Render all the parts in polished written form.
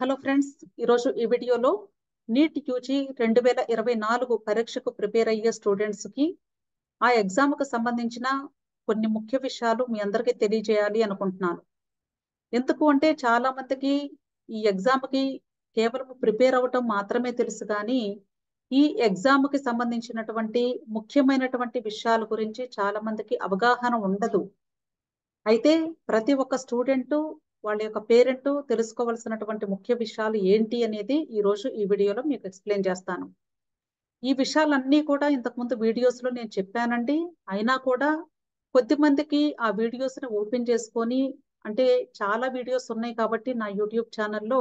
Hello friends, ఈరోజు ఈ వీడియోలో నీట్ యూజీ 2024 పరీక్షకు ప్రిపేర్ అయ్యే స్టూడెంట్స్కి ఆ ఎగ్జామ్కి సంబంధించిన కొన్ని ముఖ్య విషయాలు మీ అందరికీ తెలియజేయాలి అనుకుంటున్నాను. ఎందుకు అంటే చాలా మందికి ఈ ఎగ్జామ్కి కేవలం ప్రిపేర్ అవ్వటం మాత్రమే తెలుసు, కానీ ఈ ఎగ్జామ్కి సంబంధించినటువంటి ముఖ్యమైనటువంటి విషయాల గురించి చాలా మందికి అవగాహన ఉండదు. అయితే ప్రతి ఒక్క స్టూడెంట్ వాళ్ళ యొక్క పేరెంట్ తెలుసుకోవాల్సినటువంటి ముఖ్య విషయాలు ఏంటి అనేది ఈరోజు ఈ వీడియోలో మీకు ఎక్స్ప్లెయిన్ చేస్తాను. ఈ విషయాలన్నీ కూడా ఇంతకుముందు వీడియోస్లో నేను చెప్పానండి. అయినా కూడా కొద్దిమందికి ఆ వీడియోస్ని ఓపెన్ చేసుకొని, అంటే చాలా వీడియోస్ ఉన్నాయి కాబట్టి నా యూట్యూబ్ ఛానల్లో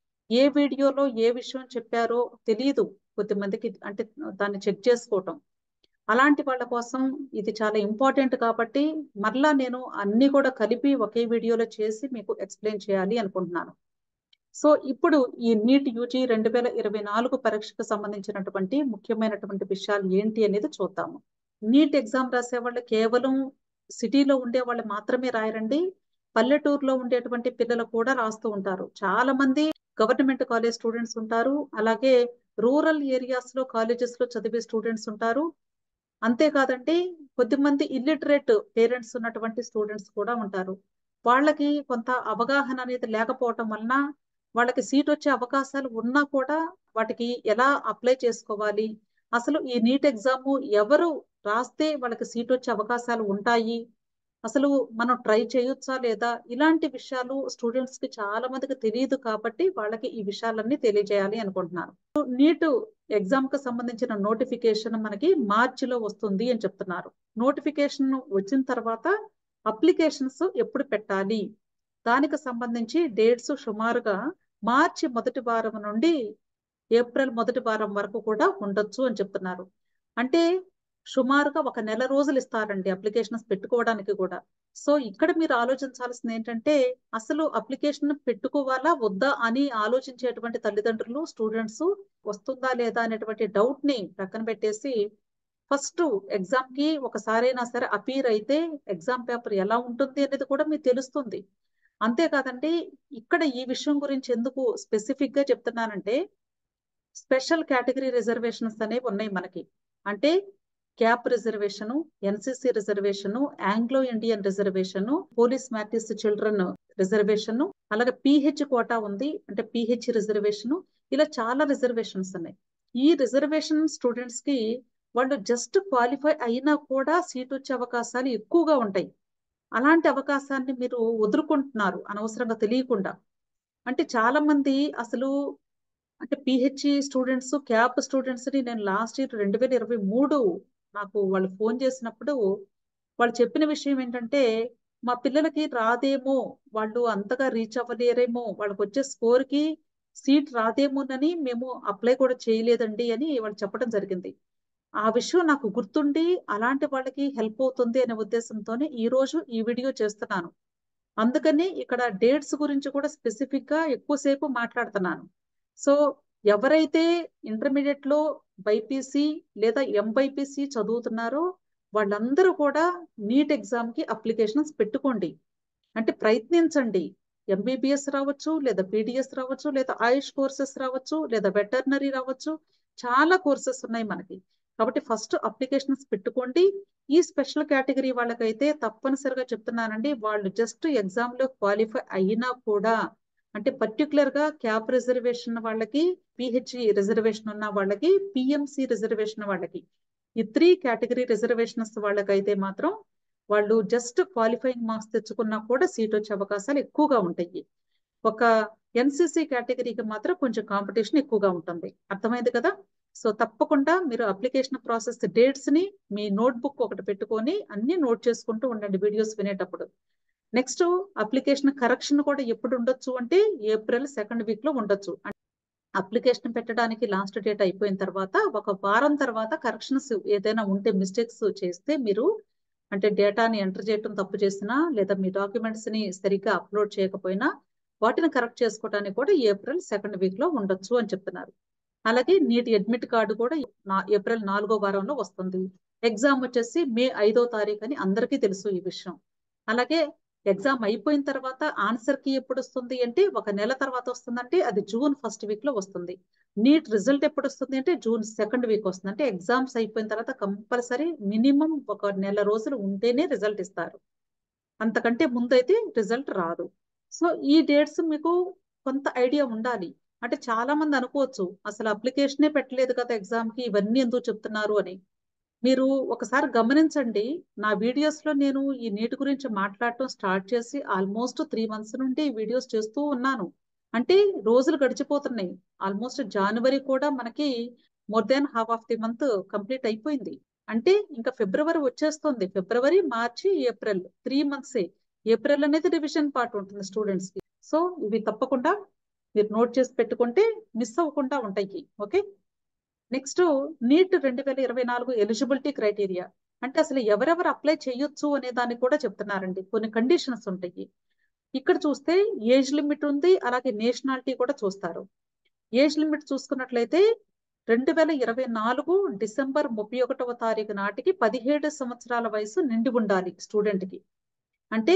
ఏ వీడియోలో ఏ విషయం చెప్పారో తెలియదు కొద్దిమందికి, అంటే దాన్ని చెక్ చేసుకోవటం. అలాంటి వాళ్ళ కోసం ఇది చాలా ఇంపార్టెంట్ కాబట్టి మరలా నేను అన్ని కూడా కలిపి ఒకే వీడియోలో చేసి మీకు ఎక్స్ప్లెయిన్ చేయాలి అనుకుంటున్నాను. సో ఇప్పుడు ఈ నీట్ యూజీ 2024 పరీక్షకు సంబంధించినటువంటి ముఖ్యమైనటువంటి విషయాలు ఏంటి అనేది చూద్దాము. నీట్ ఎగ్జామ్ రాసే వాళ్ళు కేవలం సిటీలో ఉండే వాళ్ళు మాత్రమే రాయరండి. పల్లెటూరులో ఉండేటువంటి పిల్లలు కూడా రాస్తూ ఉంటారు. చాలా మంది గవర్నమెంట్ కాలేజ్ స్టూడెంట్స్ ఉంటారు, అలాగే రూరల్ ఏరియాస్ లో కాలేజెస్ లో చదివే స్టూడెంట్స్ ఉంటారు. అంతేకాదండి, కొద్దిమంది ఇల్లిటరేట్ పేరెంట్స్ ఉన్నటువంటి స్టూడెంట్స్ కూడా ఉంటారు. వాళ్ళకి కొంత అవగాహన అనేది లేకపోవటం వలన వాళ్ళకి సీట్ వచ్చే అవకాశాలు ఉన్నా కూడా వాటికి ఎలా అప్లై చేసుకోవాలి, అసలు ఈ నీట్ ఎగ్జామ్ ఎవరు రాస్తే వాళ్ళకి సీట్ వచ్చే అవకాశాలు ఉంటాయి, అసలు మనం ట్రై చేయొచ్చా లేదా, ఇలాంటి విషయాలు స్టూడెంట్స్ కి చాలా మందికి తెలియదు కాబట్టి వాళ్ళకి ఈ విషయాలన్నీ తెలియజేయాలి అనుకుంటున్నాను. నీట్ ఎగ్జామ్ కి సంబంధించిన నోటిఫికేషన్ మనకి మార్చిలో వస్తుంది అని చెప్తున్నారు. నోటిఫికేషన్ వచ్చిన తర్వాత అప్లికేషన్స్ ఎప్పుడు పెట్టాలి, దానికి సంబంధించి డేట్స్ సుమారుగా మార్చి మొదటి వారం నుండి ఏప్రిల్ మొదటి వారం వరకు కూడా ఉండొచ్చు అని చెప్తున్నారు. అంటే సుమారుగా 1 నెల రోజులు ఇస్తారండి అప్లికేషన్స్ పెట్టుకోవడానికి కూడా. సో ఇక్కడ మీరు ఆలోచించాల్సింది ఏంటంటే, అసలు అప్లికేషన్ పెట్టుకోవాలా వద్దా అని ఆలోచించేటువంటి తల్లిదండ్రులు, స్టూడెంట్స్ వస్తుందా లేదా అనేటువంటి డౌట్ ని పక్కన పెట్టేసి ఫస్ట్ ఎగ్జామ్ కి ఒకసారైనా సరే అపీర్ అయితే ఎగ్జామ్ పేపర్ ఎలా ఉంటుంది అనేది కూడా మీకు తెలుస్తుంది. అంతేకాదండి, ఇక్కడ ఈ విషయం గురించి ఎందుకు స్పెసిఫిక్ గా చెప్తున్నానంటే, స్పెషల్ కేటగిరీ రిజర్వేషన్స్ అనేవి ఉన్నాయి మనకి. అంటే cap reservation, NCC reservation, Anglo Indian reservation, police martyrs children reservation, అలాగే పిహెచ్ కోటా ఉంది, అంటే పిహెచ్ రిజర్వేషను. ఇలా చాలా రిజర్వేషన్స్ ఉన్నాయి. ఈ రిజర్వేషన్ స్టూడెంట్స్ కి వాళ్ళు జస్ట్ క్వాలిఫై అయినా కూడా సీట్ వచ్చే అవకాశాలు ఎక్కువగా ఉంటాయి. అలాంటి అవకాశాన్ని మీరు వదులుకుంటున్నారు అనవసరంగా తెలియకుండా. అంటే చాలా మంది అసలు, అంటే పిహెచ్ఈ స్టూడెంట్స్, క్యాప్ స్టూడెంట్స్ ని నేను లాస్ట్ ఇయర్ 2023 నాకు వాళ్ళు ఫోన్ చేసినప్పుడు వాళ్ళు చెప్పిన విషయం ఏంటంటే, మా పిల్లలకి రాదేమో, వాళ్ళు అంతగా రీచ్ అవ్వలేరేమో, వాళ్ళకి వచ్చే స్కోర్ కి సీట్ రాదేమోనని మేము అప్లై కూడా చేయలేదండి అని వాళ్ళు చెప్పడం జరిగింది. ఆ విషయం నాకు గుర్తుండి అలాంటి వాళ్ళకి హెల్ప్ అవుతుంది అనే ఉద్దేశంతోనే ఈ రోజు ఈ వీడియో చేస్తున్నాను. అందుకని ఇక్కడ డేట్స్ గురించి కూడా స్పెసిఫిక్ గా ఎక్కువసేపు మాట్లాడుతున్నాను. సో ఎవరైతే ఇంటర్మీడియట్ లో బైపీసీ లేదా ఎంబైపీసీ చదువుతున్నారో వాళ్ళందరూ కూడా నీట్ ఎగ్జామ్ కి అప్లికేషన్స్ పెట్టుకోండి. అంటే ప్రయత్నించండి. ఎంబీబీఎస్ రావచ్చు, లేదా పీడిఎస్ రావచ్చు, లేదా ఆయుష్ కోర్సెస్ రావచ్చు, లేదా వెటర్నరీ రావచ్చు. చాలా కోర్సెస్ ఉన్నాయి మనకి. కాబట్టి ఫస్ట్ అప్లికేషన్స్ పెట్టుకోండి. ఈ స్పెషల్ కేటగిరీ వాళ్ళకైతే తప్పనిసరిగా చెప్తున్నానండి, వాళ్ళు జస్ట్ ఎగ్జామ్ లో క్వాలిఫై అయినా కూడా, అంటే పర్టికులర్ గా క్యాప్ రిజర్వేషన్ వాళ్ళకి, పిహెచ్ఈ రిజర్వేషన్ ఉన్న వాళ్ళకి, పిఎంసి రిజర్వేషన్ వాళ్ళకి, ఈ 3 కేటగిరీ రిజర్వేషన్స్ వాళ్ళకైతే మాత్రం వాళ్ళు జస్ట్ క్వాలిఫైయింగ్ మార్క్స్ తెచ్చుకున్నా కూడా సీట్ వచ్చే అవకాశాలు ఎక్కువగా ఉంటాయి. ఒక ఎన్సిసి కేటగిరీకి మాత్రం కొంచెం కాంపిటీషన్ ఎక్కువగా ఉంటుంది. అర్థమైంది కదా? సో తప్పకుండా మీరు అప్లికేషన్ ప్రాసెస్ డేట్స్ ని మీ నోట్బుక్ ఒకటి పెట్టుకొని అన్ని నోట్ చేసుకుంటూ ఉండండి వీడియోస్ వినేటప్పుడు. నెక్స్ట్ అప్లికేషన్ కరెక్షన్ కూడా ఎప్పుడు ఉండొచ్చు అంటే ఏప్రిల్ 2nd వీక్ లో ఉండొచ్చు. అప్లికేషన్ పెట్టడానికి లాస్ట్ డేట్ అయిపోయిన తర్వాత 1 వారం తర్వాత కరెక్షన్స్ ఏదైనా ఉంటే, మిస్టేక్స్ చేస్తే మీరు, అంటే డేటాని ఎంటర్ చేయడం తప్పు చేసినా, లేదా మీ డాక్యుమెంట్స్ ని సరిగ్గా అప్లోడ్ చేయకపోయినా వాటిని కరెక్ట్ చేసుకోవడానికి కూడా ఏప్రిల్ 2nd వీక్ లో ఉండొచ్చు అని చెప్తున్నారు. అలాగే నీట్ అడ్మిట్ కార్డు కూడా ఏప్రిల్ 4వ వారంలో వస్తుంది. ఎగ్జామ్ వచ్చేసి మే 5వ తారీఖు అని అందరికీ తెలుసు ఈ విషయం. అలాగే ఎగ్జామ్ అయిపోయిన తర్వాత ఆన్సర్ కీ ఎప్పుడు వస్తుంది అంటే 1 నెల తర్వాత వస్తుందంటే అది జూన్ 1st వీక్ లో వస్తుంది. నీట్ రిజల్ట్ ఎప్పుడు వస్తుంది అంటే జూన్ 2nd వీక్ వస్తుంది. అంటే ఎగ్జామ్స్ అయిపోయిన తర్వాత కంపల్సరీ మినిమం 1 నెల రోజులు ఉంటేనే రిజల్ట్ ఇస్తారు. అంతకంటే ముందైతే రిజల్ట్ రాదు. సో ఈ డేట్స్ మీకు కొంత ఐడియా ఉండాలి. అంటే చాలా మంది అనుకోవచ్చు అసలు అప్లికేషనే పెట్టలేదు కదా ఎగ్జామ్ కి, ఇవన్నీ ఎందుకు చెప్తున్నారు అని. మీరు ఒకసారి గమనించండి, నా వీడియోస్ లో నేను ఈ నీట్ గురించి మాట్లాడటం స్టార్ట్ చేసి ఆల్మోస్ట్ 3 months నుండి వీడియోస్ చేస్తూ ఉన్నాను. అంటే రోజులు గడిచిపోతున్నాయి. ఆల్మోస్ట్ జనవరి కూడా మనకి more than half of the month complete అయిపోయింది. అంటే ఇంకా ఫిబ్రవరి వచ్చేస్తుంది. ఫిబ్రవరి, మార్చి, ఏప్రిల్ 3 months. ఏప్రిల్ అనేది రివిజన్ పార్ట్ ఉంటుంది స్టూడెంట్స్ కి. సో ఇవి తప్పకుండా మీరు నోట్ చేసి పెట్టుకుంటే మిస్ అవ్వకుండా ఉంటాయి. Okay. Next NEET 2024 eligibility criteria. అంటే అసలు ఎవరెవరు అప్లై చేయొచ్చు అనే దాన్ని కూడా చెప్తున్నారండి. కొన్ని కండిషన్స్ ఉంటాయి. ఇక్కడ చూస్తే ఏజ్ లిమిట్ ఉంది, అలాగే నేషనాలిటీ కూడా చూస్తారు. ఏజ్ లిమిట్ చూసుకున్నట్లయితే 2024 డిసెంబర్ 31వ తారీఖు నాటికి 17 సంవత్సరాల వయసు నిండి ఉండాలి స్టూడెంట్ కి. అంటే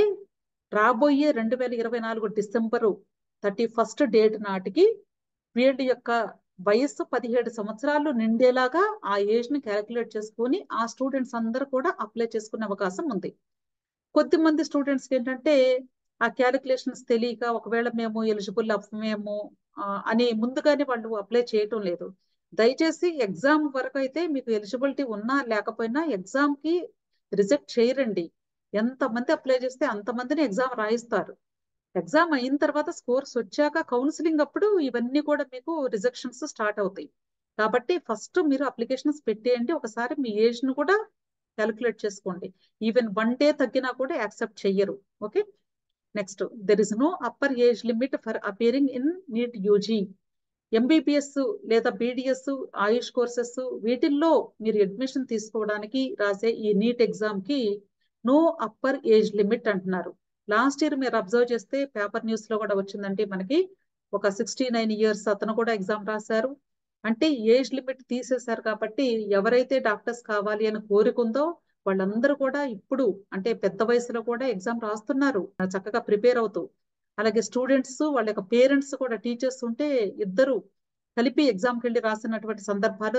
రాబోయే 2024 డిసెంబరు 31st డేట్ నాటికి వీళ్ళ యొక్క వయస్సు 17 సంవత్సరాలు నిండేలాగా ఆ ఏజ్ ని క్యాలిక్యులేట్ చేసుకొని ఆ స్టూడెంట్స్ అందరూ కూడా అప్లై చేసుకునే అవకాశం ఉంది. కొద్దిమంది స్టూడెంట్స్ ఏంటంటే ఆ క్యాలిక్యులేషన్స్ తెలియక ఒకవేళ మేము ఎలిజిబుల్ అవ్వమేమో అని ముందుగానే వాళ్ళు అప్లై చేయటం లేదు. దయచేసి ఎగ్జామ్ వరకు అయితే మీకు ఎలిజిబిలిటీ ఉన్నా లేకపోయినా ఎగ్జామ్ కి రిజెక్ట్ చేయరండి. ఎంతమంది అప్లై చేస్తే అంతమందిని ఎగ్జామ్ రాయిస్తారు. ఎగ్జామ్ అయిన తర్వాత స్కోర్స్ వచ్చాక కౌన్సిలింగ్ అప్పుడు ఇవన్నీ కూడా మీకు రిజెక్షన్స్ స్టార్ట్ అవుతాయి. కాబట్టి ఫస్ట్ మీరు అప్లికేషన్స్ పెట్టేయండి. ఒకసారి మీ ఏజ్ ను కూడా క్యాలిక్యులేట్ చేసుకోండి. ఈవెన్ 1 day తగ్గినా కూడా యాక్సెప్ట్ చెయ్యరు. Okay. Next, there is no upper age limit for appearing in NEET UG. MBBS లేదా బీడిఎస్, ఆయుష్ కోర్సెస్ వీటిల్లో మీరు అడ్మిషన్ తీసుకోవడానికి రాసే ఈ నీట్ ఎగ్జామ్ కి నో అప్పర్ ఏజ్ లిమిట్ అంటున్నారు. లాస్ట్ ఇయర్ మీరు అబ్జర్వ్ చేస్తే పేపర్ న్యూస్ లో కూడా వచ్చిందంటే మనకి ఒక 69 years అతను కూడా ఎగ్జామ్ రాశారు. అంటే ఏజ్ లిమిట్ తీసేశారు కాబట్టి ఎవరైతే డాక్టర్స్ కావాలి అని కోరుకుందో వాళ్ళందరూ కూడా ఇప్పుడు అంటే పెద్ద వయసులో కూడా ఎగ్జామ్ రాస్తున్నారు చక్కగా ప్రిపేర్ అవుతూ. అలాగే స్టూడెంట్స్ వాళ్ళ యొక్క పేరెంట్స్ కూడా టీచర్స్ ఉంటే ఇద్దరు కలిపి ఎగ్జామ్కి వెళ్ళి రాసినటువంటి సందర్భాలు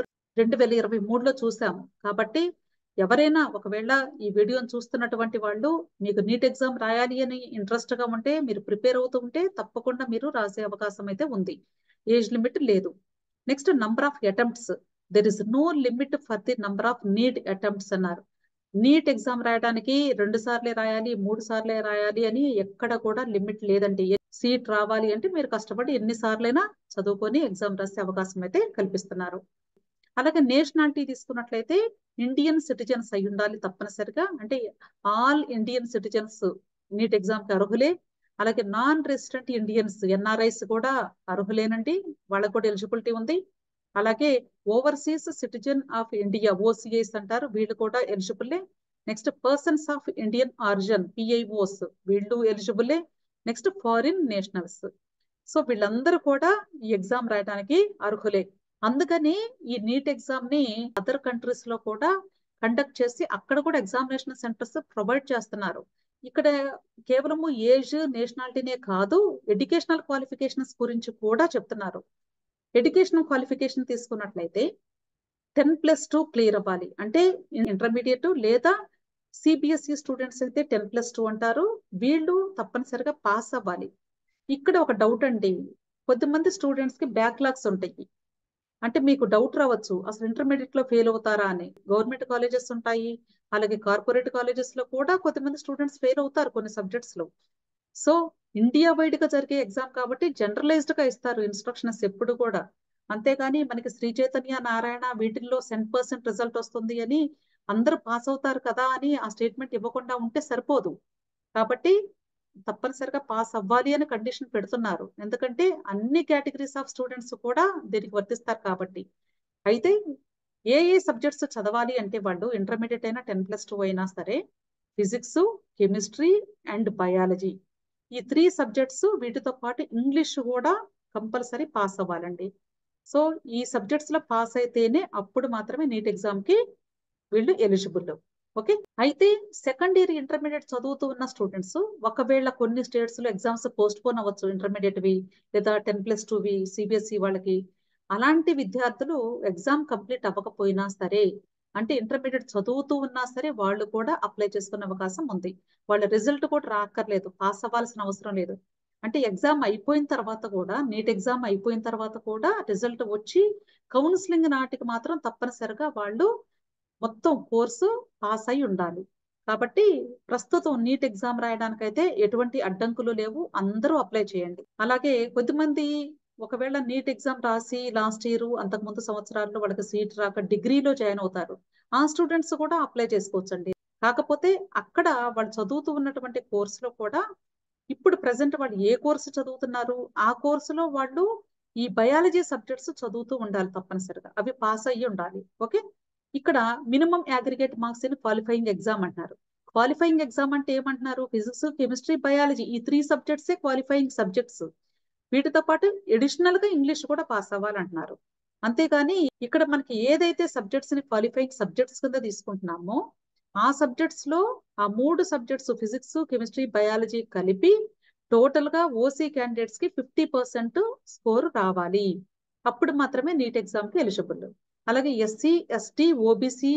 2023లో చూసాము. కాబట్టి ఎవరైనా ఒకవేళ ఈ వీడియోని చూస్తున్నటువంటి వాళ్ళు మీకు నీట్ ఎగ్జామ్ రాయాలి అని ఇంట్రెస్ట్ గా ఉంటే మీరు ప్రిపేర్ అవుతూ ఉంటే తప్పకుండా మీరు రాసే అవకాశం అయితే ఉంది. ఏజ్ లిమిట్ లేదు. Next, number of attempts. There is no limit for the number of NEET attempts అన్నారు. నీట్ ఎగ్జామ్ రాయడానికి 2 సార్లే రాయాలి, 3 సార్లే రాయాలి అని ఎక్కడ కూడా లిమిట్ లేదండి. సీట్ రావాలి అంటే మీరు కష్టపడి ఎన్ని సార్లైనా చదువుకొని ఎగ్జామ్ రాసే అవకాశం అయితే కల్పిస్తున్నారు. అలాగే నేషనాలిటీ తీసుకున్నట్లయితే ఇండియన్ సిటిజన్స్ అయి ఉండాలి తప్పనిసరిగా. అంటే all Indian citizens NEET exam కి అర్హులే. అలాగే నాన్ రెసిడెంట్ ఇండియన్స్, ఎన్ఆర్ఐస్ కూడా అర్హులేనండి. వాళ్ళకు కూడా ఎలిజిబిలిటీ ఉంది. అలాగే overseas citizen of India, OCIs అంటారు, వీళ్ళు కూడా ఎలిజిబుల్లే. Next, persons of Indian origin, PIOs, వీళ్ళు ఎలిజిబుల్లే. Next, foreign nationals. సో వీళ్ళందరూ కూడా ఈ ఎగ్జామ్ రాయడానికి అర్హులే. అందుకని ఈ నీట్ ఎగ్జామ్ ని అదర్ కంట్రీస్ లో కూడా కండక్ట్ చేసి అక్కడ కూడా ఎగ్జామినేషన్ సెంటర్స్ ప్రొవైడ్ చేస్తున్నారు. ఇక్కడ కేవలము ఏజ్, నేషనాలిటీనే కాదు, ఎడ్యుకేషనల్ క్వాలిఫికేషన్స్ గురించి కూడా చెప్తున్నారు. ఎడ్యుకేషనల్ క్వాలిఫికేషన్ తీసుకున్నట్లయితే 10+2 క్లియర్ అవ్వాలి. అంటే ఇంటర్మీడియట్ లేదా సిబిఎస్ఈ స్టూడెంట్స్ అయితే 10+2 అంటారు. వీళ్ళు తప్పనిసరిగా పాస్ అవ్వాలి. ఇక్కడ ఒక డౌట్ అండి, కొద్దిమంది స్టూడెంట్స్ కి బ్యాక్లాగ్స్ ఉంటాయి. అంటే మీకు డౌట్ రావచ్చు అసలు ఇంటర్మీడియట్ లో ఫెయిల్ అవుతారా అని. గవర్నమెంట్ కాలేజెస్ ఉంటాయి, అలాగే కార్పొరేట్ కాలేజెస్ లో కూడా కొద్దిమంది స్టూడెంట్స్ ఫెయిల్ అవుతారు కొన్ని సబ్జెక్ట్స్ లో. సో ఇండియా వైడ్ గా జరిగే ఎగ్జామ్ కాబట్టి జనరలైజ్డ్ గా ఇస్తారు ఇన్స్ట్రక్షన్స్ ఎప్పుడు కూడా. అంతేగాని మనకి శ్రీ చైతన్య, నారాయణ వీటిల్లో 100% రిజల్ట్ వస్తుంది అని అందరూ పాస్ అవుతారు కదా అని ఆ స్టేట్మెంట్ ఇవ్వకుండా ఉంటే సరిపోదు. కాబట్టి తప్పనిసరిగా పాస్ అవ్వాలి అని కండిషన్ పెడుతున్నారు. ఎందుకంటే అన్ని కేటగిరీస్ ఆఫ్ స్టూడెంట్స్ కూడా దీనికి వర్తిస్తారు కాబట్టి. అయితే ఏ సబ్జెక్ట్స్ చదవాలి అంటే వాళ్ళు ఇంటర్మీడియట్ అయినా 10+2 అయినా సరే ఫిజిక్స్, కెమిస్ట్రీ అండ్ బయాలజీ, ఈ 3 సబ్జెక్ట్స్, వీటితో పాటు ఇంగ్లీష్ కూడా కంపల్సరీ పాస్ అవ్వాలండి. సో ఈ సబ్జెక్ట్స్ లో పాస్ అయితేనే అప్పుడు మాత్రమే నీట్ ఎగ్జామ్ కి వీళ్ళు ఎలిజిబుల్. ఓకే. అయితే సెకండ్ ఇయర్ ఇంటర్మీడియట్ చదువుతూ ఉన్న స్టూడెంట్స్ ఒకవేళ కొన్ని స్టేట్స్ లో ఎగ్జామ్స్ పోస్ట్ పోన్ అవ్వచ్చు, ఇంటర్మీడియట్ వి లేదా 10+2 సిబిఎస్ఈ వాళ్ళకి. అలాంటి విద్యార్థులు ఎగ్జామ్ కంప్లీట్ అవ్వకపోయినా సరే, అంటే ఇంటర్మీడియట్ చదువుతూ ఉన్నా సరే వాళ్ళు కూడా అప్లై చేసుకునే అవకాశం ఉంది. వాళ్ళ రిజల్ట్ కూడా రాక్కర్లేదు, పాస్ అవ్వాల్సిన అవసరం లేదు. అంటే ఎగ్జామ్ అయిపోయిన తర్వాత కూడా, నీట్ ఎగ్జామ్ అయిపోయిన తర్వాత కూడా రిజల్ట్ వచ్చి కౌన్సిలింగ్ నాటికి మాత్రం తప్పనిసరిగా వాళ్ళు మొత్తం కోర్సు పాస్ అయి ఉండాలి. కాబట్టి ప్రస్తుతం నీట్ ఎగ్జామ్ రాయడానికైతే ఎటువంటి అడ్డంకులు లేవు, అందరూ అప్లై చేయండి. అలాగే కొద్దిమంది ఒకవేళ నీట్ ఎగ్జామ్ రాసి లాస్ట్ ఇయర్ అంతకుముందు సంవత్సరాల్లో వాళ్ళకి సీట్ రాక డిగ్రీలో జాయిన్ అవుతారు. ఆ స్టూడెంట్స్ కూడా అప్లై చేసుకోవచ్చండి. కాకపోతే అక్కడ వాళ్ళు చదువుతూ ఉన్నటువంటి కోర్సులో కూడా ఇప్పుడు ప్రెసెంట్ వాళ్ళు ఏ కోర్సు చదువుతున్నారు, ఆ కోర్సులో వాళ్ళు ఈ బయాలజీ సబ్జెక్ట్స్ చదువుతూ ఉండాలి తప్పనిసరిగా, అవి పాస్ అయ్యి ఉండాలి. ఓకే. ఇక్కడ minimum aggregate marks in qualifying exam అంటున్నారు. క్వాలిఫైయింగ్ ఎగ్జామ్ అంటే ఏమంటున్నారు? ఫిజిక్స్, కెమిస్ట్రీ, బయాలజీ ఈ 3 సబ్జెక్ట్సే క్వాలిఫైయింగ్ సబ్జెక్ట్స్. వీటితో పాటు అడిషనల్ గా ఇంగ్లీష్ కూడా పాస్ అవ్వాలంటున్నారు. అంతేగాని ఇక్కడ మనకి ఏదైతే సబ్జెక్ట్స్ ని క్వాలిఫైయింగ్ సబ్జెక్ట్స్ కింద తీసుకుంటున్నామో ఆ సబ్జెక్ట్స్ లో ఆ 3 సబ్జెక్ట్స్ ఫిజిక్స్, కెమిస్ట్రీ, బయాలజీ కలిపి టోటల్ గా ఓసీ క్యాండిడేట్స్ కి 50% స్కోర్ రావాలి. అప్పుడు మాత్రమే నీట్ ఎగ్జామ్ కి ఎలిజిబుల్. అలాగే ఎస్సీ, ఎస్టీ, ఓబీసీ,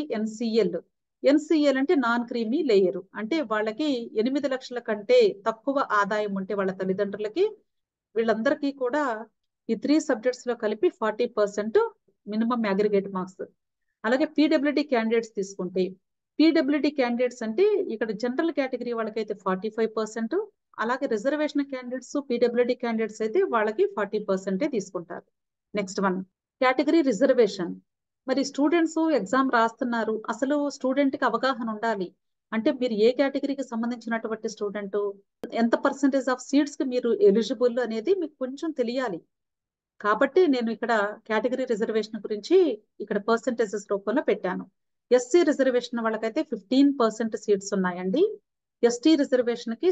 ఎన్సిఎల్ అంటే నాన్ క్రీమీ లేయర్, అంటే వాళ్ళకి 8 లక్షల కంటే తక్కువ ఆదాయం ఉంటే వాళ్ళ తల్లిదండ్రులకి, వీళ్ళందరికీ కూడా ఈ 3 సబ్జెక్ట్స్ లో కలిపి 40% మినిమం అగ్రిగేట్ మార్క్స్. అలాగే పీడబ్ల్యూడి క్యాండిడేట్స్ తీసుకుంటే, పీడబ్ల్యూడి క్యాండిడేట్స్ అంటే ఇక్కడ జనరల్ కేటగిరీ వాళ్ళకైతే 45%, అలాగే రిజర్వేషన్ క్యాండిడేట్స్ పీడబ్ల్యూడి క్యాండిడేట్స్ అయితే వాళ్ళకి 40% తీసుకుంటారు. Next one category reservation. మరి స్టూడెంట్స్ ఎగ్జామ్ రాస్తున్నారు, అసలు స్టూడెంట్ కి అవగాహన ఉండాలి. అంటే మీరు ఏ కేటగిరీకి సంబంధించినటువంటి స్టూడెంట్, ఎంత పర్సెంటేజ్ ఆఫ్ సీట్స్ కి మీరు ఎలిజిబుల్ అనేది మీకు కొంచెం తెలియాలి. కాబట్టి నేను ఇక్కడ కేటగిరీ రిజర్వేషన్ గురించి ఇక్కడ పర్సెంటేజెస్ రూపంలో పెట్టాను. ఎస్సీ రిజర్వేషన్ వాళ్ళకైతే 15% సీట్స్ ఉన్నాయండి. ఎస్టీ రిజర్వేషన్ కి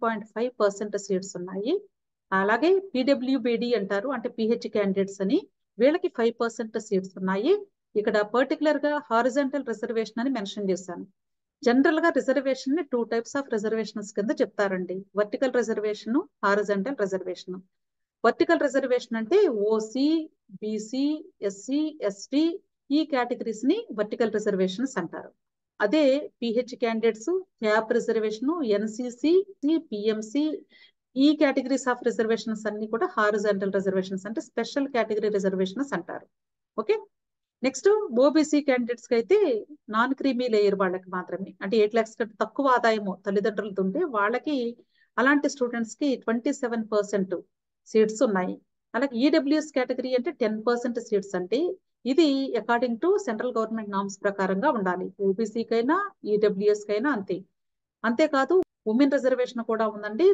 7.5% సీట్స్ ఉన్నాయి. అలాగే పీడబ్ల్యూబిడి అంటారు, అంటే పిహెచ్ క్యాండిడేట్స్ అని, వీళ్ళకి 5% సీట్స్ ఉన్నాయి. ఇక్కడ పర్టికులర్ గా హారిజంటల్ రిజర్వేషన్ అని మెన్షన్ చేశాను. జనరల్ గా రిజర్వేషన్ ని 2 టైప్స్ ఆఫ్ రిజర్వేషన్స్ కింద చెప్తారండి, vertical reservation, horizontal reservation. Vertical reservation అంటే ఓసీ, బీసీ, ఎస్సీ, ఎస్టీ ఈ కేటగిరీస్ ని వర్టికల్ రిజర్వేషన్స్ అంటారు. అదే PH candidates, CAP reservation, NCC, PMC ఈ కేటగిరీస్ ఆఫ్ రిజర్వేషన్స్ అన్ని కూడా హారిజంటల్ రిజర్వేషన్స్ అంటే స్పెషల్ కేటగిరీ రిజర్వేషన్స్ అంటారు. ఓకే. నెక్స్ట్ ఓబీసీ క్యాండిడేట్స్ కి అయితే నాన్ క్రీమీ లేయర్ వాళ్ళకి మాత్రమే, అంటే 8 lakhs కంటే తక్కువ ఆదాయము తల్లిదండ్రులతో ఉంటే వాళ్ళకి, అలాంటి స్టూడెంట్స్ కి 27% సీట్స్ ఉన్నాయి. అలాగే ఈడబ్ల్యూఎస్ కేటగిరీ అంటే 10% సీట్స్, అంటే ఇది according to central government norms ప్రకారంగా ఉండాలి. ఓబీసీ కైనా ఈడబ్ల్యూఎస్ కైనా అంతే. అంతేకాదు ఉమెన్ రిజర్వేషన్ కూడా ఉందండి,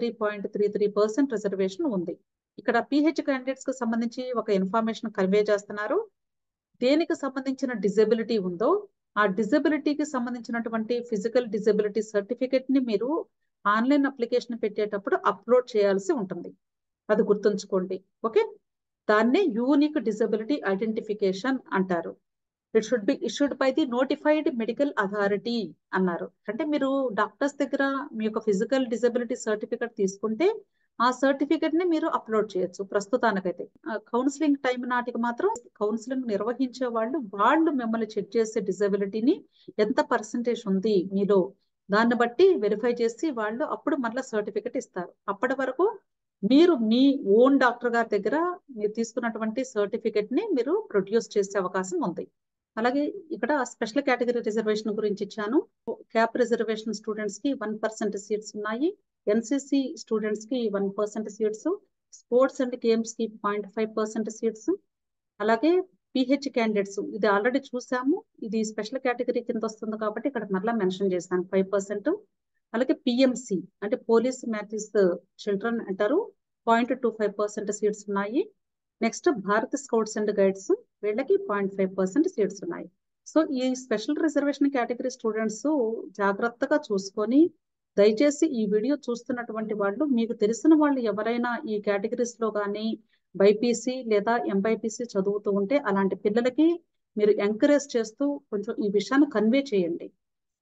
33.33% రిజర్వేషన్ ఉంది. ఇక్కడ పిహెచ్ క్యాండిడేట్స్ కి సంబంధించి ఒక ఇన్ఫర్మేషన్ కన్వే చేస్తున్నారు. దేనికి సంబంధించిన డిజబిలిటీ ఉందో ఆ డిజబిలిటీకి సంబంధించినటువంటి ఫిజికల్ డిజబిలిటీ సర్టిఫికెట్ ని మీరు ఆన్లైన్ అప్లికేషన్ పెట్టేటప్పుడు అప్లోడ్ చేయాల్సి ఉంటుంది, అది గుర్తుంచుకోండి. ఓకే. దాన్నే యూనిక్ డిజబిలిటీ ఐడెంటిఫికేషన్ అంటారు. It should be issued by the notified medical authority అన్నారు. అంటే మీరు డాక్టర్స్ దగ్గర మీ యొక్క ఫిజికల్ డిజబిలిటీ సర్టిఫికెట్ తీసుకుంటే ఆ సర్టిఫికెట్ ని మీరు అప్లోడ్ చేయొచ్చు. ప్రస్తుతానికైతే కౌన్సిలింగ్ టైం నాటికి మాత్రం కౌన్సిలింగ్ నిర్వహించే వాళ్ళు మిమ్మల్ని చెక్ చేసే డిజబిలిటీని ఎంత పర్సంటేజ్ ఉంది మీలో, దాన్ని బట్టి వెరిఫై చేసి వాళ్ళు అప్పుడు మళ్ళీ సర్టిఫికెట్ ఇస్తారు. అప్పటి వరకు మీరు మీ ఓన్ డాక్టర్ గారి దగ్గర మీరు తీసుకున్నటువంటి సర్టిఫికెట్ ని మీరు ప్రొడ్యూస్ చేసే అవకాశం ఉంది. అలాగే ఇక్కడ స్పెషల్ కేటగిరీ రిజర్వేషన్ గురించి ఇచ్చాను. క్యాప్ రిజర్వేషన్ స్టూడెంట్స్ కి 1% సీట్స్ ఉన్నాయి. ఎన్సిసి స్టూడెంట్స్ కి 1% సీట్స్, స్పోర్ట్స్ అండ్ గేమ్స్ కి 0.5% సీట్స్. అలాగే పిహెచ్ క్యాండిడేట్స్ ఇది ఆల్రెడీ చూసాము, ఇది స్పెషల్ కేటగిరీ కింద వస్తుంది కాబట్టి ఇక్కడ మరలా మెన్షన్ చేశాను 5%. అలాగే పిఎంసి అంటే పోలీస్ మ్యాథ్స్ చిల్డ్రన్ అంటారు, 0.25% సీట్స్ ఉన్నాయి. Next Bharat scouts and guides, వీళ్ళకి 0.5% సీట్స్ ఉన్నాయి. సో ఈ స్పెషల్ రిజర్వేషన్ కేటగిరీ స్టూడెంట్స్ జాగ్రత్తగా చూసుకొని, దయచేసి ఈ వీడియో చూస్తున్నటువంటి వాళ్ళు మీకు తెలిసిన వాళ్ళు ఎవరైనా ఈ కేటగిరీస్ లో కానీ బైపీసీ లేదా ఎంబైపీసీ చదువుతూ ఉంటే అలాంటి పిల్లలకి మీరు ఎంకరేజ్ చేస్తూ కొంచెం ఈ విషయాన్ని కన్వే చేయండి.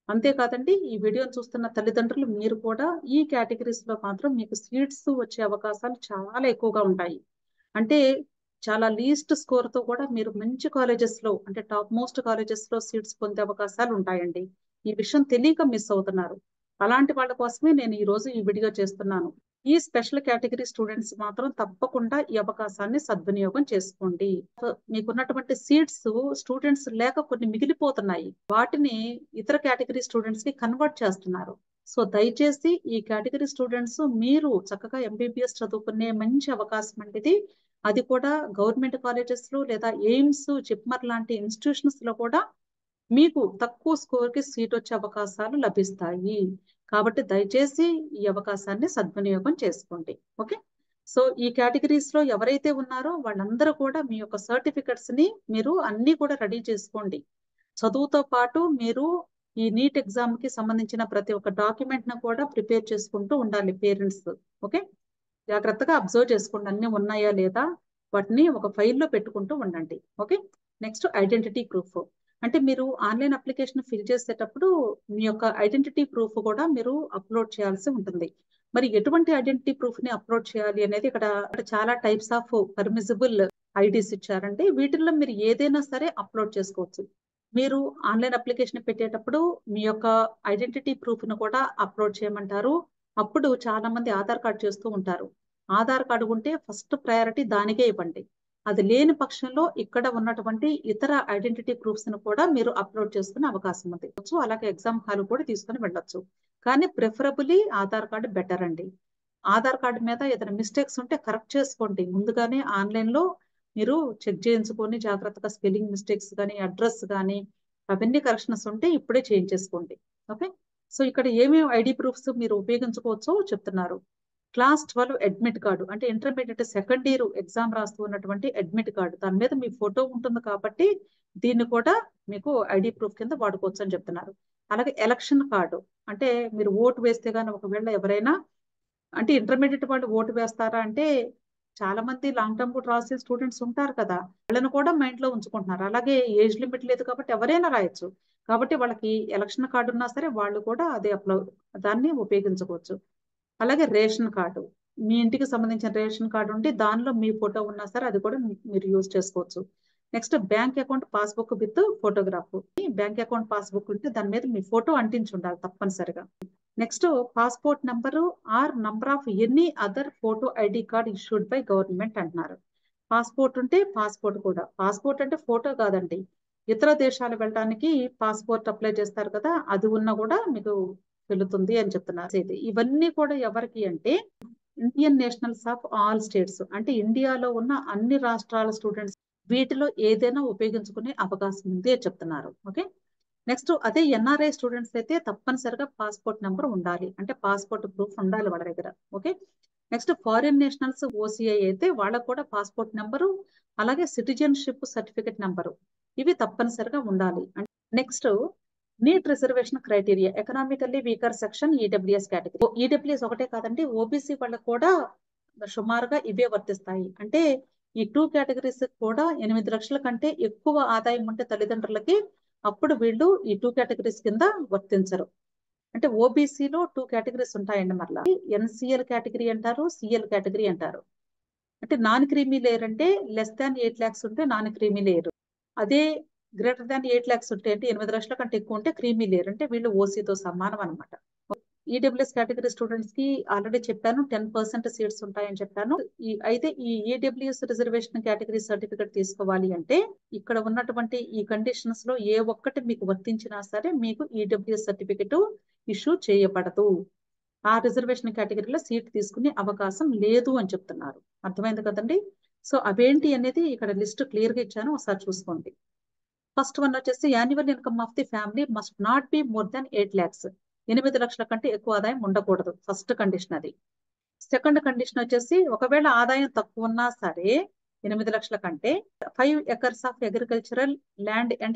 అంతేకాదండి, ఈ వీడియోని చూస్తున్న తల్లిదండ్రులు మీరు కూడా ఈ కేటగిరీస్ లో మాత్రం మీకు సీట్స్ వచ్చే అవకాశాలు చాలా ఎక్కువగా ఉంటాయి. అంటే చాలా లీస్ట్ స్కోర్ తో కూడా మీరు మంచి కాలేజెస్ లో, అంటే టాప్ మోస్ట్ కాలేజెస్ లో సీట్స్ పొందే అవకాశాలు ఉంటాయండి. ఈ విషయం తెలియక మిస్ అవుతున్నారు. అలాంటి వాళ్ళ కోసమే నేను ఈ రోజు ఈ వీడియో చేస్తున్నాను. ఈ స్పెషల్ కేటగిరీ స్టూడెంట్స్ మాత్రం తప్పకుండా ఈ అవకాశాన్ని సద్వినియోగం చేసుకోండి. మీకున్నటువంటి సీట్స్ స్టూడెంట్స్ లేక కొన్ని మిగిలిపోతున్నాయి. వాటిని ఇతర కేటగిరీ స్టూడెంట్స్ కి కన్వర్ట్ చేస్తున్నారు. సో దయచేసి ఈ కేటగిరీ స్టూడెంట్స్ మీరు చక్కగా ఎంబీబీఎస్ చదువుకునే మంచి అవకాశం అండి ఇది. అది కూడా గవర్నమెంట్ కాలేజెస్ లో లేదా ఎయిమ్స్, జిప్మర్ లాంటి ఇన్స్టిట్యూషన్స్ లో కూడా మీకు తక్కువ స్కోర్ కి సీట్ వచ్చే అవకాశాలు లభిస్తాయి. కాబట్టి దయచేసి ఈ అవకాశాన్ని సద్వినియోగం చేసుకోండి. ఓకే. సో ఈ కేటగిరీస్ లో ఎవరైతే ఉన్నారో వాళ్ళందరూ కూడా మీ యొక్క సర్టిఫికెట్స్ ని మీరు అన్ని కూడా రెడీ చేసుకోండి. చదువుతో పాటు మీరు ఈ నీట్ ఎగ్జామ్ కి సంబంధించిన ప్రతి ఒక్క డాక్యుమెంట్ ను కూడా ప్రిపేర్ చేసుకుంటూ ఉండాలి పేరెంట్స్. ఓకే. జాగ్రత్తగా అబ్జర్వ్ చేసుకోండి అన్ని ఉన్నాయా లేదా, వాటిని ఒక ఫైల్లో పెట్టుకుంటూ ఉండండి. ఓకే. Next identity proof. అంటే మీరు ఆన్లైన్ అప్లికేషన్ ఫిల్ చేసేటప్పుడు మీ యొక్క ఐడెంటిటీ ప్రూఫ్ కూడా మీరు అప్లోడ్ చేయాల్సి ఉంటుంది. మరి ఎటువంటి ఐడెంటిటీ ప్రూఫ్ ని అప్లోడ్ చేయాలి అనేది ఇక్కడ చాలా టైప్స్ ఆఫ్ పర్మిసిబుల్ ఐడీస్ ఇచ్చారండి. వీటిల్లో మీరు ఏదైనా సరే అప్లోడ్ చేసుకోవచ్చు. మీరు ఆన్లైన్ అప్లికేషన్ పెట్టేటప్పుడు మీ యొక్క ఐడెంటిటీ ప్రూఫ్ ను కూడా అప్లోడ్ చేయమంటారు. అప్పుడు చాలా మంది ఆధార్ కార్డు చేస్తూ ఉంటారు. ఆధార్ కార్డు ఉంటే ఫస్ట్ ప్రయారిటీ దానికే ఇవ్వండి. అది లేని పక్షంలో ఇక్కడ ఉన్నటువంటి ఇతర ఐడెంటిటీ ప్రూఫ్స్ ను కూడా మీరు అప్లోడ్ చేసుకునే అవకాశం ఉంది. అలాగే ఎగ్జామ్ హాల్ కూడా తీసుకుని వెళ్ళొచ్చు. కానీ ప్రిఫరబుల్లీ ఆధార్ కార్డు బెటర్ అండి. ఆధార్ కార్డు మీద ఏదైనా మిస్టేక్స్ ఉంటే కరెక్ట్ చేసుకోండి. ముందుగానే ఆన్లైన్ లో మీరు చెక్ చేయించుకొని జాగ్రత్తగా స్పెల్లింగ్ మిస్టేక్స్ కానీ, అడ్రస్ కానీ అవన్నీ కరెక్షన్స్ ఉంటే ఇప్పుడే చేంజ్ చేసుకోండి. ఓకే. సో ఇక్కడ ఏమేమి ఐడి ప్రూఫ్స్ మీరు ఉపయోగించుకోవచ్చో చెప్తున్నారు. క్లాస్ 12 అడ్మిట్ కార్డు, అంటే ఇంటర్మీడియట్ సెకండ్ ఇయర్ ఎగ్జామ్ రాస్తూ ఉన్నటువంటి అడ్మిట్ కార్డు, దాని మీద మీ ఫోటో ఉంటుంది కాబట్టి దీన్ని కూడా మీకు ఐడి ప్రూఫ్ కింద వాడుకోవచ్చు అని చెప్తున్నారు. అలాగే ఎలక్షన్ కార్డు, అంటే మీరు ఓటు వేస్తే గానీ ఒకవేళ ఎవరైనా, అంటే ఇంటర్మీడియట్ వాళ్ళు ఓటు వేస్తారా అంటే చాలా మంది లాంగ్ టర్మ్ కూడా రాసే స్టూడెంట్స్ ఉంటారు కదా, వాళ్ళని కూడా మైండ్ లో ఉంచుకుంటున్నారు. అలాగే ఏజ్ లిమిట్ లేదు కాబట్టి ఎవరైనా రాయొచ్చు. కాబట్టి వాళ్ళకి ఎలక్షన్ కార్డు ఉన్నా సరే వాళ్ళు కూడా అదే దాన్ని ఉపయోగించుకోవచ్చు. అలాగే రేషన్ కార్డు, మీ ఇంటికి సంబంధించిన రేషన్ కార్డు ఉంటే దానిలో మీ ఫోటో ఉన్నా సరే అది కూడా మీరు యూజ్ చేసుకోవచ్చు. Next bank account passbook with photograph. Bank account passbook ఉంటే దాని మీద మీ ఫోటో అంటించి ఉండాలి తప్పనిసరిగా. Next passport number or number of any other photo ID card issued by government అంటున్నారు. పాస్పోర్ట్ ఉంటే పాస్పోర్ట్ కూడా, పాస్పోర్ట్ అంటే ఫోటో కాదండి, ఇతర దేశాలు వెళ్ళడానికి పాస్పోర్ట్ అప్లై చేస్తారు కదా, అది ఉన్నా కూడా మీకు వెళుతుంది అని చెప్తున్నారు. ఇవన్నీ కూడా ఎవరికి అంటే Indian nationals of all states, అంటే ఇండియాలో ఉన్న అన్ని రాష్ట్రాల స్టూడెంట్స్ వీటిలో ఏదైనా ఉపయోగించుకునే అవకాశం ఉంది అని చెప్తున్నారు. ఓకే. నెక్స్ట్ అదే ఎన్ఆర్ఐ స్టూడెంట్స్ అయితే తప్పనిసరిగా పాస్పోర్ట్ నెంబర్ ఉండాలి, అంటే పాస్పోర్ట్ ప్రూఫ్ ఉండాలి వాళ్ళ దగ్గర. Okay. Next foreign nationals OCI అయితే వాళ్ళకు కూడా పాస్పోర్ట్ నెంబరు, అలాగే సిటిజన్షిప్ సర్టిఫికెట్ నెంబరు, ఇవి తప్పనిసరిగా ఉండాలి. Next NEET reservation criteria, economically weaker section EWS category. EWS ఒకటే కాదండి, ఓబీసీ వాళ్ళకు కూడా సుమారుగా ఇవే వర్తిస్తాయి. అంటే ఈ 2 కేటగిరీస్ కూడా 8 లక్షల కంటే ఎక్కువ ఆదాయం ఉంటే తల్లిదండ్రులకి అప్పుడు వీళ్ళు ఈ 2 కేటగిరీస్ కింద వర్తించరు. అంటే ఓబీసీలో 2 కేటగిరీస్ ఉంటాయండి. మరలా ఎన్సిఎల్ కేటగిరీ అంటారు, సిఎల్ కేటగిరీ అంటారు. అంటే నాన్ క్రీమీ లేయర్ అంటే లెస్ దాన్ 8 lakhs ఉంటే నాన్ క్రీమీ లేయర్. అదే గ్రేటర్ దాన్ 8 lakhs ఉంటే, అంటే 8 లక్షల కంటే ఎక్కువ ఉంటే క్రీమీ లేయర్, అంటే వీళ్ళు ఓసీతో సమానం అనమాట. ఈడబ్ల్యూఎస్ కేటగిరీ స్టూడెంట్స్ కి ఆల్రెడీ చెప్పాను 10% సీట్స్ ఉంటాయని చెప్పాను. అయితే ఈ ఈడబ్ల్యూఎస్ రిజర్వేషన్ కేటగిరీ సర్టిఫికెట్ తీసుకోవాలి అంటే ఇక్కడ ఉన్నటువంటి ఈ కండిషన్స్ లో ఏ ఒక్కటి మీకు వర్తించినా సరే మీకు ఈడబ్ల్యూఎస్ సర్టిఫికెట్ ఇష్యూ చేయబడదు. ఆ రిజర్వేషన్ కేటగిరీలో సీట్ తీసుకునే అవకాశం లేదు అని చెప్తున్నారు. అర్థమైంది కదండి. సో అవేంటి అనేది ఇక్కడ లిస్ట్ క్లియర్ గా ఇచ్చాను, ఒకసారి చూసుకోండి. ఫస్ట్ వన్ వచ్చేసి annual income of the family must not be more than 8 lakhs. 8 లక్షల కంటే ఎక్కువ ఆదాయం ఉండకూడదు, ఫస్ట్ కండిషన్ అది. సెకండ్ కండిషన్ వచ్చేసి ఒకవేళ ఆదాయం తక్కువ ఉన్నా సరే 8 లక్షల కంటే 5 acres of agricultural land and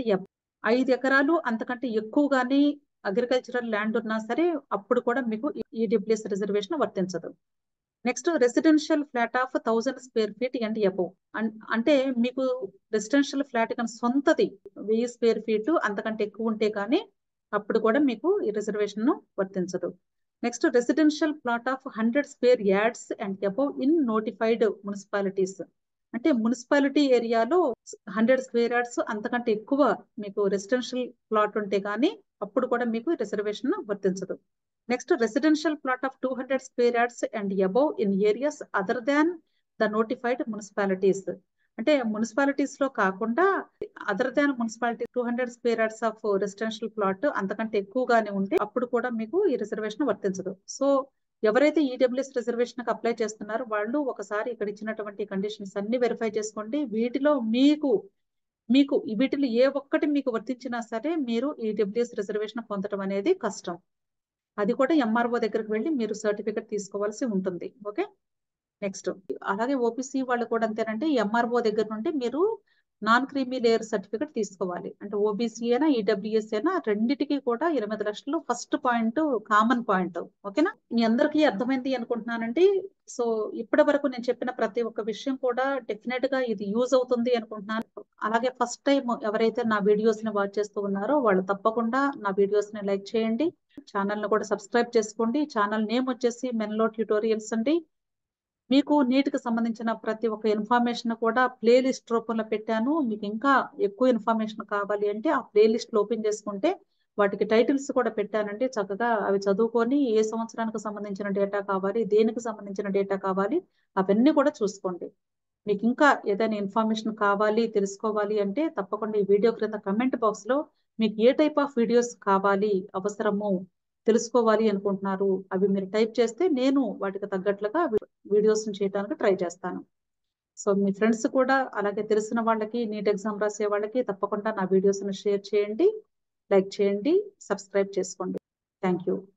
5 ఎకరాలు అంతకంటే ఎక్కువగానే అగ్రికల్చరల్ ల్యాండ్ ఉన్నా సరే అప్పుడు కూడా మీకు ఈడబ్ల్యూఎస్ రిజర్వేషన్ వర్తించదు. Next residential flat of 1000 square feet and above, అంటే మీకు రెసిడెన్షియల్ ఫ్లాట్ కానీ సొంతది 1000 square feet అంతకంటే ఎక్కువ ఉంటే కానీ అప్పుడు కూడా మీకు ఈ రిజర్వేషన్ వర్తించదు. Next residential plot of 100 square yards and above in notified municipalities. అంటే మున్సిపాలిటీ ఏరియాలో 100 స్క్వేర్ యార్డ్స్ అంతకంటే ఎక్కువ మీకు రెసిడెన్షియల్ ప్లాట్ ఉంటే కానీ అప్పుడు కూడా మీకు రిజర్వేషన్ వర్తించదు. Next residential plot of 200 square yards and above in areas other than the notified municipalities. అంటే మున్సిపాలిటీస్ లో కాకుండా other than municipality 200 square yards of residential plot అంతకంటే ఎక్కువగానే ఉంటే అప్పుడు కూడా మీకు ఈ రిజర్వేషన్ వర్తించదు. సో ఎవరైతే ఈడబ్ల్యూఎస్ రిజర్వేషన్ కి అప్లై చేస్తున్నారో వాళ్ళు ఒకసారి ఇక్కడ ఇచ్చినటువంటి కండిషన్స్ అన్ని వెరిఫై చేసుకోండి. వీటిలో వీటిలో ఏ ఒక్కటి మీకు వర్తించినా సరే మీరు ఈడబ్ల్యూఎస్ రిజర్వేషన్ పొందడం అనేది కష్టం. అది కూడా ఎంఆర్ఓ దగ్గరికి వెళ్ళి మీరు సర్టిఫికెట్ తీసుకోవాల్సి ఉంటుంది. ఓకే, నెక్స్ట్ అలాగే ఓబీసీ వాళ్ళు కూడా అంతేనంటే ఎంఆర్ఓ దగ్గర నుండి మీరు నాన్ క్రీమీ లేయర్ సర్టిఫికెట్ తీసుకోవాలి. అంటే ఓబీసీ అయినా ఈడబ్ల్యూఎస్ అయినా రెండిటికి కూడా 8 లక్షలు ఫస్ట్ పాయింట్, కామన్ పాయింట్. ఓకేనా, మీ అందరికీ అర్థమైంది అనుకుంటున్నానండి. సో ఇప్పటి వరకు నేను చెప్పిన ప్రతి ఒక్క విషయం కూడా డెఫినెట్ గా ఇది యూజ్ అవుతుంది అనుకుంటున్నాను. అలాగే ఫస్ట్ టైం ఎవరైతే నా వీడియోస్ ని వాచ్ చేస్తూ ఉన్నారో వాళ్ళు తప్పకుండా నా వీడియోస్ ని లైక్ చేయండి, ఛానల్ ని కూడా సబ్స్క్రైబ్ చేసుకోండి. ఛానల్ నేమ్ వచ్చేసి మెన్లో ట్యూటోరియల్స్ అండి. మీకు నీటికి సంబంధించిన ప్రతి ఒక్క ఇన్ఫర్మేషన్ కూడా ప్లేలిస్ట్ రూపంలో పెట్టాను. మీకు ఇంకా ఎక్కువ ఇన్ఫర్మేషన్ కావాలి అంటే ఆ ప్లేలిస్ట్ ఓపెన్ చేసుకుంటే వాటికి టైటిల్స్ కూడా పెట్టానండి. చక్కగా అవి చదువుకొని ఏ సంవత్సరానికి సంబంధించిన డేటా కావాలి, దేనికి సంబంధించిన డేటా కావాలి అవన్నీ కూడా చూసుకోండి. మీకు ఇంకా ఏదైనా ఇన్ఫర్మేషన్ కావాలి, తెలుసుకోవాలి అంటే తప్పకుండా ఈ వీడియో క్రింద కమెంట్ బాక్స్ లో మీకు ఏ టైప్ ఆఫ్ వీడియోస్ కావాలి, అవసరము, తెలుసుకోవాలి అనుకుంటున్నారు అవి మీరు టైప్ చేస్తే నేను వాటికి తగ్గట్లుగా వీడియోస్ చేయడానికి ట్రై చేస్తాను. సో మీ ఫ్రెండ్స్ కూడా అలాగే తెలిసిన వాళ్ళకి, నీట్ ఎగ్జామ్ రాసే వాళ్ళకి తప్పకుండా నా వీడియోస్ షేర్ చేయండి, లైక్ చేయండి, సబ్స్క్రైబ్ చేసుకోండి. Thank you.